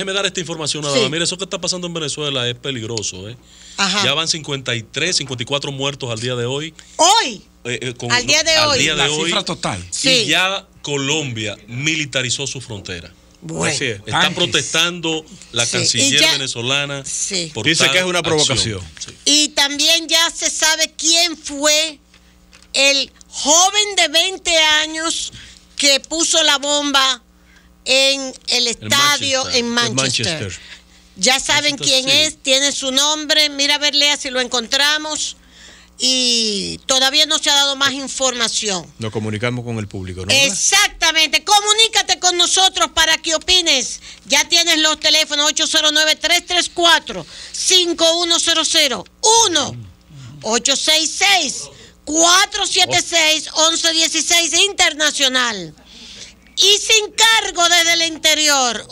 Déjeme dar esta información nada más. Mire, eso que está pasando en Venezuela es peligroso, ¿eh? Ajá. Ya van 53, 54 muertos al día de hoy. ¿Hoy? Al día de hoy. La cifra total. Sí. Y ya Colombia militarizó su frontera. Bueno. Así es. Está protestando la canciller venezolana. Sí. Por dice que es una acción. provocación. Sí. Y también ya se sabe quién fue el joven de 20 años que puso la bomba en el estadio en Manchester. Ya saben quién es, tiene su nombre. Mira, a ver, Lea, si lo encontramos. Y todavía no se ha dado más información. Nos comunicamos con el público, ¿no? Exactamente. Comunícate con nosotros para que opines. Ya tienes los teléfonos 809-334-5100, 1-866-476-1116 internacional. Y sin cargo desde el interior,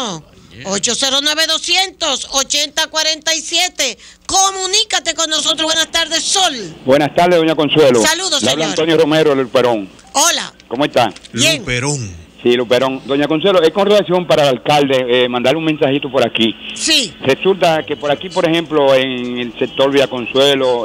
1-809-200-8047. Comunícate con nosotros. Buenas tardes, Sol. Buenas tardes, doña Consuelo. Saludos, Le habla señor. Antonio Romero, del Luperón. Hola. ¿Cómo está? Bien. Luperón. Sí, Luperón. Doña Consuelo, es con relación para el alcalde, mandarle un mensajito por aquí. Sí. Resulta que por aquí, por ejemplo, en el sector Villa Consuelo,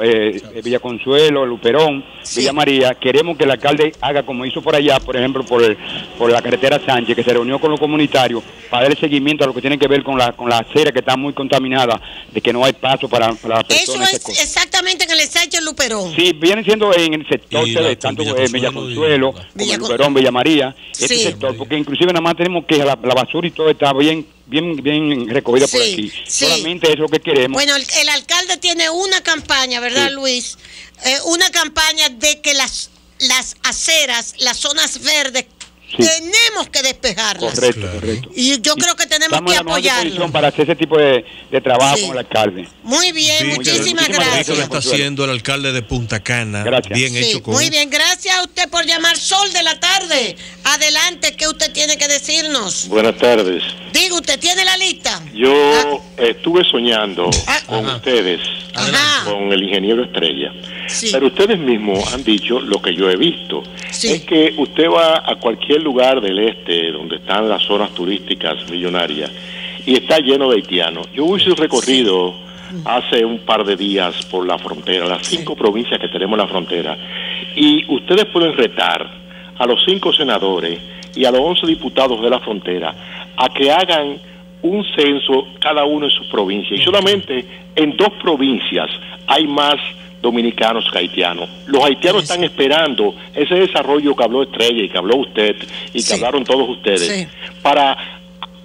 Luperón, Sí. Villa María, queremos que el alcalde haga como hizo por allá, por ejemplo, por la carretera Sánchez, que se reunió con los comunitarios para darle seguimiento a lo que tiene que ver con la acera que está muy contaminada, de que no hay paso para las personas. Eso es exactamente en el ensanche Luperón. Sí, viene siendo en el sector de tanto Villa Consuelo, como Luperón, Villa María, este sector, porque inclusive nada más tenemos que la basura y todo está bien recogida por aquí. Solamente eso es lo que queremos. Bueno, el alcalde tiene una campaña, ¿verdad, Luis? Una campaña de que las aceras, las zonas verdes, tenemos que despejarlas. Correcto. Y yo creo que tenemos que apoyarlo para hacer ese tipo de trabajo con el alcalde. Muy bien, muchísimas gracias. Eso lo está haciendo el alcalde de Punta Cana. Gracias. Bien hecho con. Muy bien, gracias a usted por llamar. Sol de la tarde. Adelante, ¿qué usted tiene que decirnos? Buenas tardes. Diga, ¿usted tiene la lista? Yo estuve soñando con ustedes, con el ingeniero Estrella. Sí. Pero ustedes mismos han dicho lo que yo he visto. Sí. Es que usted va a cualquier lugar del este, donde están las zonas turísticas millonarias, y está lleno de haitianos. Yo hice un recorrido hace un par de días por la frontera, las 5 provincias que tenemos en la frontera, y ustedes pueden retar a los 5 senadores y a los 11 diputados de la frontera a que hagan un censo cada uno en su provincia, y solamente en 2 provincias hay más dominicanos que haitianos. Los haitianos están esperando ese desarrollo que habló Estrella y que habló usted y que hablaron todos ustedes para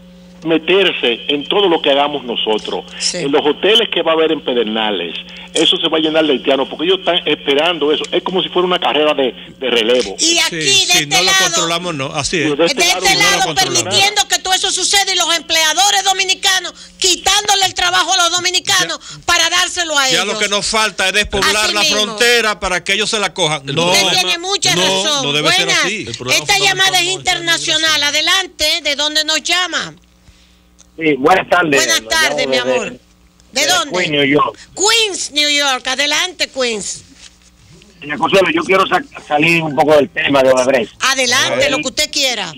meterse en todo lo que hagamos nosotros, en los hoteles que va a haber en Pedernales. Eso se va a llenar de haitianos porque ellos están esperando eso. Es como si fuera una carrera de relevo. Y aquí de este no lado, lo controlamos, no. Así es. de este lado permitiendo que todo eso suceda, y los empleadores dominicanos quitándole el trabajo a los dominicanos para dárselo a ellos. Ya lo que nos falta es despoblar Así la mismo. frontera para que ellos se la cojan. No, Usted tiene mucha razón. no debe ser Buenas. así. Esta llamada es internacional. Adelante, ¿de dónde nos llama? Sí, buenas tardes. Buenas tardes, mi amor. ¿De dónde? Queens, New York. Queens, New York. Adelante, Queens. Doña Consuelo, yo quiero salir un poco del tema de Odebrecht. Adelante, lo que usted quiera.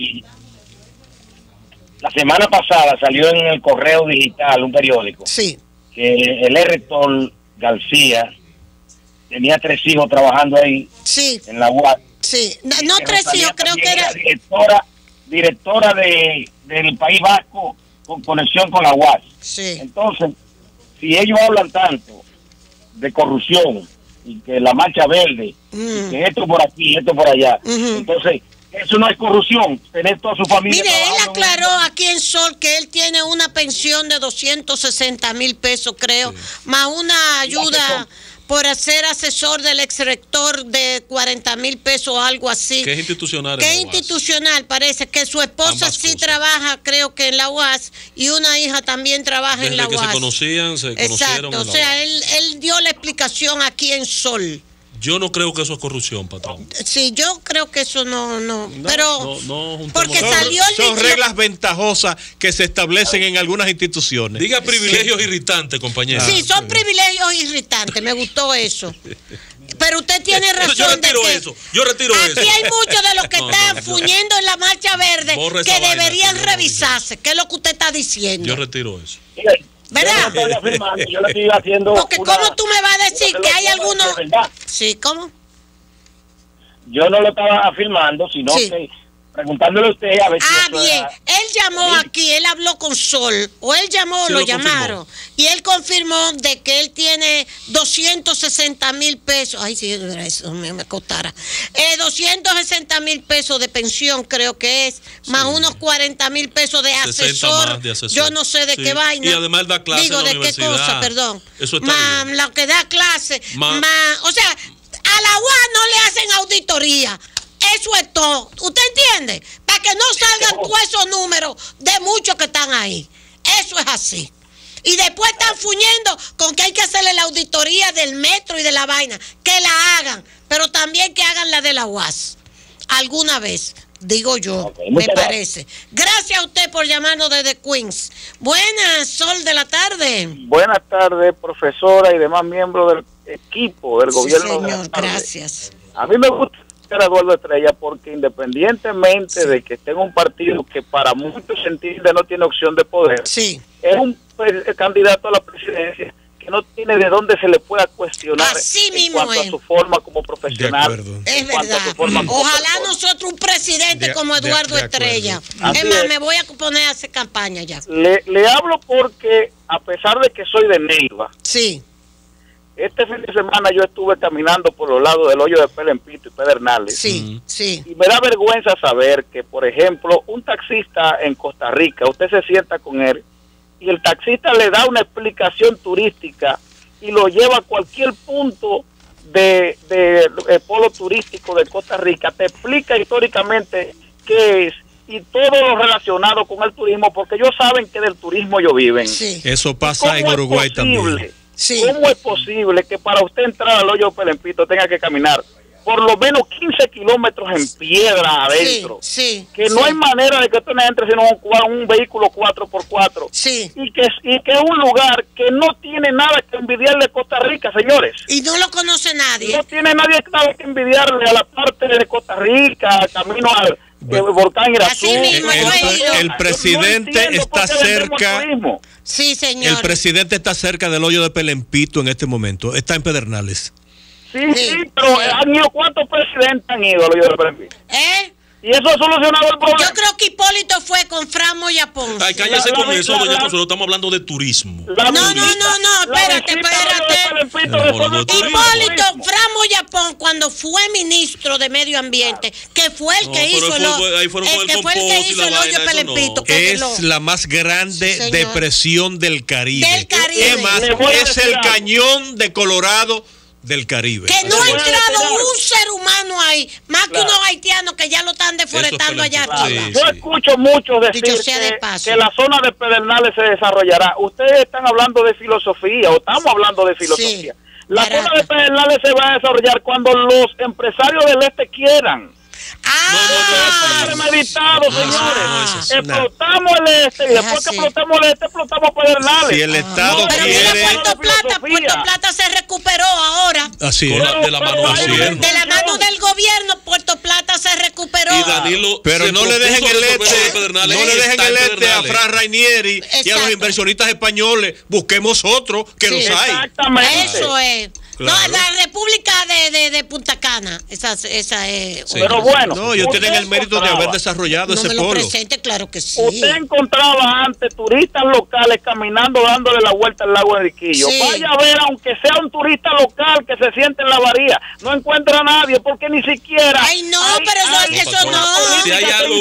La semana pasada salió en el Correo Digital, un periódico, que el rector García tenía 3 hijos trabajando ahí en la UAS. Sí, no 3 hijos, creo que era directora del País Vasco con conexión con la UAS. Sí. Entonces, si ellos hablan tanto de corrupción y que la marcha verde, y que esto por aquí, esto por allá, entonces eso no es corrupción, tener toda su familia. Mire, él aclaró aquí en Sol que él tiene una pensión de 260,000 pesos, creo, más una ayuda por ser asesor del ex rector de 40,000 pesos o algo así. Que es institucional. Que es institucional, parece que su esposa trabaja, creo que en la UAS, y una hija también trabaja en la UAS. Desde que se conocieron. Exacto, o sea, él dio la explicación aquí en Sol. Yo no creo que eso es corrupción, patrón. Sí, yo creo que eso no, pero porque salió el son reglas ventajosas que se establecen en algunas instituciones. Diga privilegios irritantes, compañero. Sí, son privilegios irritantes, me gustó eso. pero usted tiene razón. Yo retiro eso. Yo retiro eso. Aquí hay muchos de los que están fuñendo en la marcha verde que deberían revisarse. ¿Qué es lo que usted está diciendo? Yo retiro eso. ¿Verdad? Yo no estoy afirmando, yo le estoy haciendo. Porque ¿cómo tú me vas a decir que hay algunos? Sí, ¿cómo? Yo no lo estaba afirmando, sino que preguntándole a usted a ver si bien, él llamó aquí, él habló con Sol, o él llamó, lo llamaron, y él confirmó de que él tiene 260,000 pesos, ay, sí, eso me costara, 260,000 pesos de pensión, creo que es, más unos 40,000 peos de asesor, yo no sé de qué vaina. Y además da clase digo, en la de qué cosa, perdón. Eso está más bien. lo que da clase, más, o sea, a la UAS no le hacen auditoría. Eso es todo. ¿Usted entiende? Para que no salgan todos esos números de muchos que están ahí. Eso es así. Y después están fuñendo con que hay que hacerle la auditoría del metro y de la vaina. Que la hagan. Pero también que hagan la de la UAS. Alguna vez. Digo yo. Me parece. Gracias a usted por llamarnos desde Queens. Buenas, Sol de la tarde. Buenas tardes, profesora y demás miembros del equipo del gobierno. Señor, gracias. A mí me gusta a Eduardo Estrella porque independientemente de que esté en un partido que para muchos se entiende no tiene opción de poder, es un candidato a la presidencia que no tiene de dónde se le pueda cuestionar en cuanto a su forma como profesional. Es verdad. Ojalá nosotros un presidente como Eduardo Estrella. Es más, me voy a poner a hacer campaña ya. Le hablo porque a pesar de que soy de Neiva, sí. Este fin de semana yo estuve caminando por los lados del hoyo de Pelempito y Pedernales. Sí, sí. Y me da vergüenza saber que, por ejemplo, un taxista en Costa Rica, usted se sienta con él y el taxista le da una explicación turística y lo lleva a cualquier punto de polo turístico de Costa Rica. Te explica históricamente qué es y todo lo relacionado con el turismo, porque ellos saben que del turismo ellos viven. Sí. Eso pasa en Uruguay también. Sí. ¿Cómo es posible que para usted entrar al hoyo de Pelempito tenga que caminar por lo menos 15 kilómetros en piedra adentro? Sí, que no hay manera de que usted no entre sino un vehículo 4x4. Sí. Y que es un lugar que no tiene nada que envidiarle a Costa Rica, señores. Y no lo conoce nadie. No tiene nadie nada que envidiarle a la parte de Costa Rica, camino al volcán Irazú. El presidente está cerca. Sí, señor. El presidente está cerca del hoyo de Pelempito en este momento. Está en Pedernales. Sí, pero han ido, ¿cuántos presidentes han ido al hoyo de Pelempito? Y eso ha solucionado el problema. Yo creo que Hipólito fue con Fran Moya Ponce. Ay, cállese con eso, doña Consuelo. Estamos hablando de turismo. No, espérate. Hipólito, Fran Moya Ponce, cuando fue ministro de Medio Ambiente, que fue el que hizo el hoyo de Pelempito. Es la más grande depresión del Caribe. Es más, es el cañón de Colorado del Caribe. Que no ha entrado un ser humano ahí, más que unos haitianos que ya lo están deforestando allá arriba. Yo escucho muchos decir que la zona de Pedernales se desarrollará. Ustedes están hablando de filosofía, o estamos hablando de filosofía. La zona de Pedernales se va a desarrollar cuando los empresarios del este quieran. Premeditado, señores. Explotamos el este y después que explotamos el este, explotamos Pedernales. Si el Estado quiere. Puerto Plata se recuperó ahora. Así es. De la mano del gobierno. De la mano del gobierno, Puerto Plata se recuperó. Y Danilo, pero no le dejen el este a Fran Rainieri y a los inversionistas españoles. Busquemos otro que los hay. Exactamente. Eso es. Claro. No, la República de Punta Cana. Esa es. Sí. Pero bueno. No, ellos tienen el mérito de haber desarrollado ese polo. Presente, claro que sí. Usted encontraba antes turistas locales caminando dándole la vuelta al lago Enriquillo. Sí. Vaya a ver, aunque sea un turista local que se siente en la bahía, no encuentra a nadie porque ni siquiera. Ay, no, pero eso no. Si hay algo,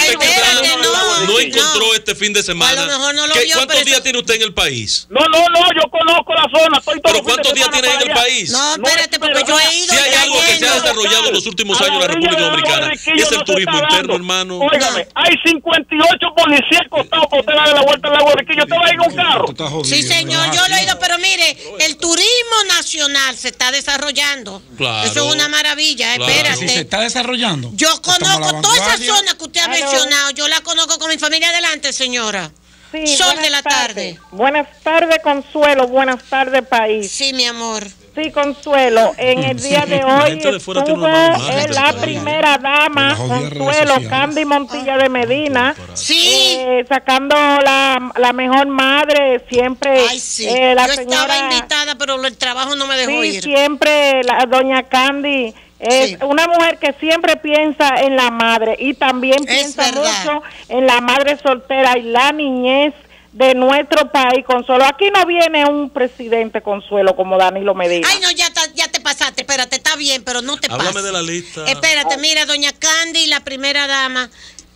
usted no encontró este fin de semana. A lo mejor no lo vio. ¿Cuántos días tiene usted en el país? No, yo conozco la zona. ¿Pero cuántos días tiene en el país? No, espérate, porque yo he ido. Si hay algo que se ha desarrollado en los últimos años en la República Dominicana, es el turismo interno, hermano. Óigame, hay 58 policías costados por usted darle la vuelta al lago Enriquillo. ¿Usted va a ir en un carro? Sí, señor, yo lo he ido, pero mire, el turismo nacional se está desarrollando. Claro. Eso es una maravilla, espérate. Si se está desarrollando. Yo conozco toda esa zona que usted ha mencionado. Yo la conozco con mi familia. Adelante, señora. Sí, Sol de la tarde. Buenas tardes, Consuelo. Buenas tardes, país. Sí, mi amor. Sí, Consuelo, en el día de hoy estuvo la primera dama, Consuelo, Candy Montilla de Medina, sacando la mejor madre, siempre. Ay, sí. Yo estaba invitada, pero el trabajo no me dejó ir. Siempre la doña Candy es una mujer que siempre piensa en la madre y también piensa mucho en la madre soltera y la niñez de nuestro país, Consuelo. Aquí no viene un presidente, Consuelo, como Danilo Medina. Ay, no, ya te pasaste, espérate, está bien, pero no te pases. Háblame de la lista. Espérate, mira, doña Candy, la primera dama,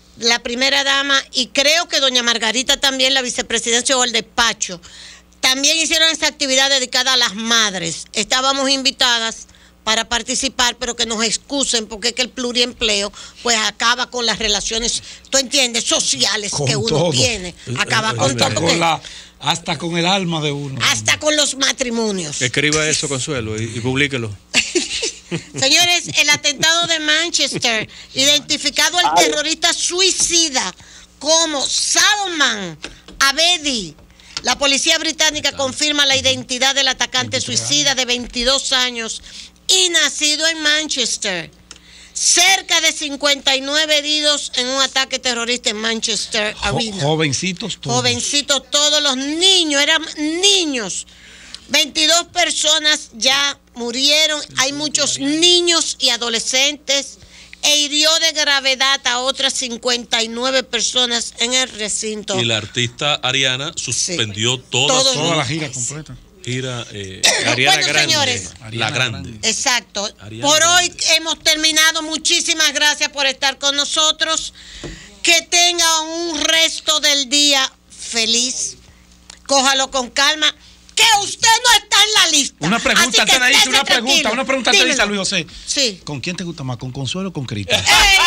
y creo que doña Margarita también, la vicepresidencia o el despacho, también hicieron esa actividad dedicada a las madres. Estábamos invitadas para participar, pero que nos excusen, porque es que el pluriempleo pues acaba con las relaciones, tú entiendes, sociales con que uno todo tiene, acaba con todo. Hasta con el alma de uno. Hasta con los matrimonios. Escriba eso, Consuelo, y publíquelo. Señores, el atentado de Manchester, identificado al terrorista suicida como Salman Abedi. La policía británica confirma la identidad del atacante suicida de 22 años y nacido en Manchester. Cerca de 59 heridos en un ataque terrorista en Manchester Arena. Jovencitos todos. Jovencitos todos, los niños, eran niños. 22 personas ya murieron. Hay muchos niños y adolescentes. E hirió de gravedad a otras 59 personas en el recinto. Y la artista Ariana suspendió toda la gira completa. Ariana Grande. Señores, la Grande. Exacto. Ariana por Grande. Hoy hemos terminado. Muchísimas gracias por estar con nosotros. Que tengan un resto del día feliz. Cójalo con calma. Que usted no está en la lista. Una pregunta, una pregunta antes de irse, Luis José. Sí. ¿Con quién te gusta más? ¿Con Consuelo o con Cristian?